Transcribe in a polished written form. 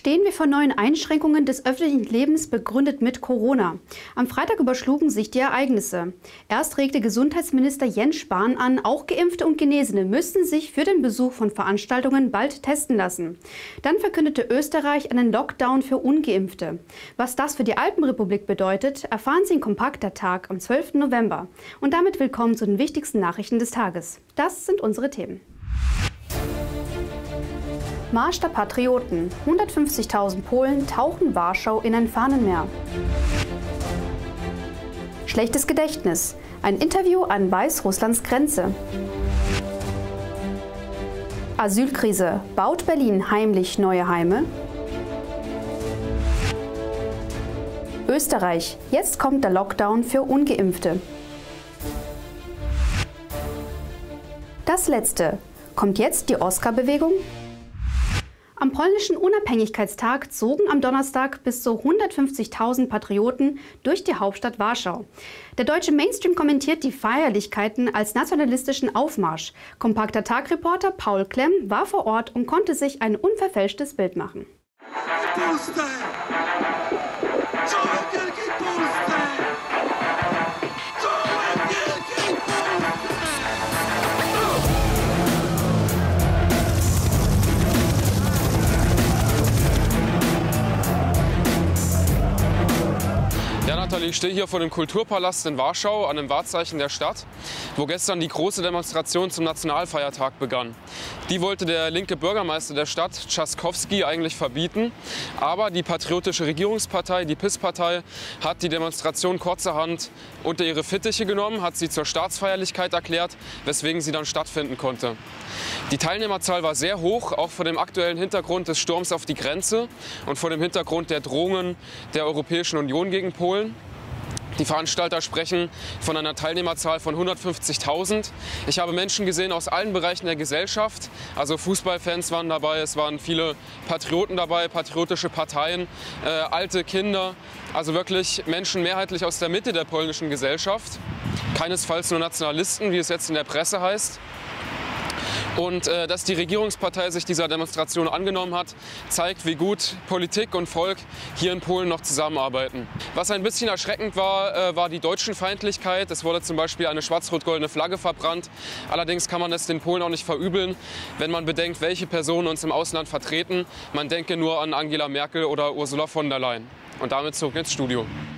stehen wir vor neuen Einschränkungen des öffentlichen Lebens, begründet mit Corona. Am Freitag überschlugen sich die Ereignisse. Erst regte Gesundheitsminister Jens Spahn an, auch Geimpfte und Genesene müssten sich für den Besuch von Veranstaltungen bald testen lassen. Dann verkündete Österreich einen Lockdown für Ungeimpfte. Was das für die Alpenrepublik bedeutet, erfahren Sie in Kompakter Tag am 12. November. Und damit willkommen zu den wichtigsten Nachrichten des Tages. Das sind unsere Themen. Marsch der Patrioten. 150.000 Polen tauchen Warschau in ein Fahnenmeer. Schlechtes Gedächtnis. Ein Interview an Weißrusslands Grenze. Asylkrise. Baut Berlin heimlich neue Heime? Österreich. Jetzt kommt der Lockdown für Ungeimpfte. Das Letzte. Kommt jetzt die Oscar-Bewegung? Am polnischen Unabhängigkeitstag zogen am Donnerstag bis zu 150.000 Patrioten durch die Hauptstadt Warschau. Der deutsche Mainstream kommentiert die Feierlichkeiten als nationalistischen Aufmarsch. Kompakter Tag-Reporter Paul Klemm war vor Ort und konnte sich ein unverfälschtes Bild machen. Ja, Nathalie, ich stehe hier vor dem Kulturpalast in Warschau, an dem Wahrzeichen der Stadt, wo gestern die große Demonstration zum Nationalfeiertag begann. Die wollte der linke Bürgermeister der Stadt, Trzaskowski, eigentlich verbieten. Aber die patriotische Regierungspartei, die PiS-Partei, hat die Demonstration kurzerhand unter ihre Fittiche genommen, hat sie zur Staatsfeierlichkeit erklärt, weswegen sie dann stattfinden konnte. Die Teilnehmerzahl war sehr hoch, auch vor dem aktuellen Hintergrund des Sturms auf die Grenze und vor dem Hintergrund der Drohungen der Europäischen Union gegen Polen. Die Veranstalter sprechen von einer Teilnehmerzahl von 150.000. Ich habe Menschen gesehen aus allen Bereichen der Gesellschaft. Also Fußballfans waren dabei, es waren viele Patrioten dabei, patriotische Parteien, alte Kinder. Also wirklich Menschen mehrheitlich aus der Mitte der polnischen Gesellschaft. Keinesfalls nur Nationalisten, wie es jetzt in der Presse heißt. Und dass die Regierungspartei sich dieser Demonstration angenommen hat, zeigt, wie gut Politik und Volk hier in Polen noch zusammenarbeiten. Was ein bisschen erschreckend war, war die Deutschenfeindlichkeit. Es wurde zum Beispiel eine schwarz-rot-goldene Flagge verbrannt. Allerdings kann man es den Polen auch nicht verübeln, wenn man bedenkt, welche Personen uns im Ausland vertreten. Man denke nur an Angela Merkel oder Ursula von der Leyen. Und damit zurück ins Studio.